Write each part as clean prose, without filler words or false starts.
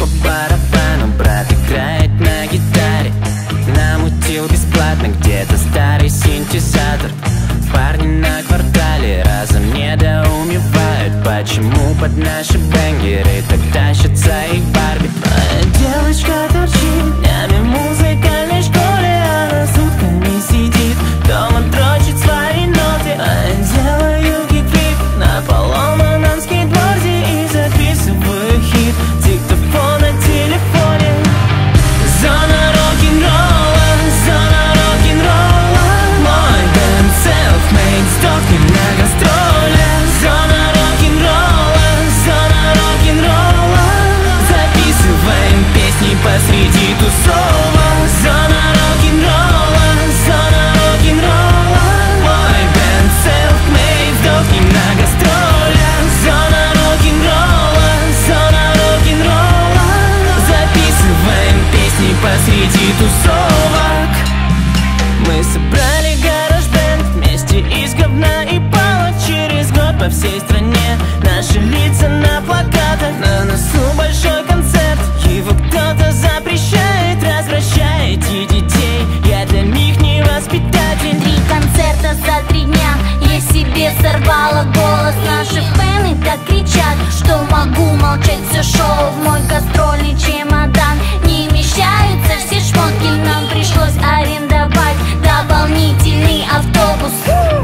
по барабану, брат играет на гитаре. Намутил бесплатно где-то старый синтезатор. Парни на квартале разом недоумевают, почему под наши бенгеры так тащатся их Барби. Моя девочка торчит днями в музыкальной школе, она сутками сидит дома, дрочит свои ноты. А я делаю кикфлип на поломанном скейтборде и записываю хит в диктофон на телефоне. Зона рок-н-ролла, зона рок-н-ролла. Мой бэнд self-made, сдохнем на гастроли. Зона рок-н-ролла, зона рок-н-ролла. Записываем песни посреди тусовок. Зона рок-н-ролла, зона рок-н-ролла. Мой бэнд self-made, сдохнем на гастроли. Зона рок-н-ролла, зона рок-н-ролла. Записываем песни посреди тусовок. Мы собрали гараж-бэнд вместе из говна и палок. Через год по всей стране наши лица на плакатах. На носу большой концерт, его кто-то запрещает. Развращаете детей, я для них не воспитатель. 3 концерта за 3 дня, я себе сорвала голос. Наши фэны так кричат, что могу молчать все шоу. В мой гастрольный чемодан не вмещаются все шмотки. Нам пришлось арендовать дополнительный автобус.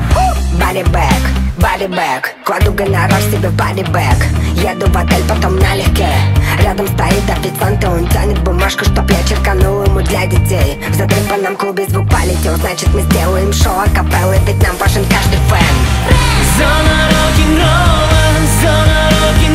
Бодибэк, кладу гонорар себе в бодибэк. Еду в отель, потом налегке. Рядом стоит официант, и он тянет бумажку, чтоб я черканул ему для детей. В задрыпанном клубе звук полетел, значит мы сделаем шоу акапеллы, ведь нам важен каждый фэн. Зона рок-н-ролла, зона рок-н-ролла.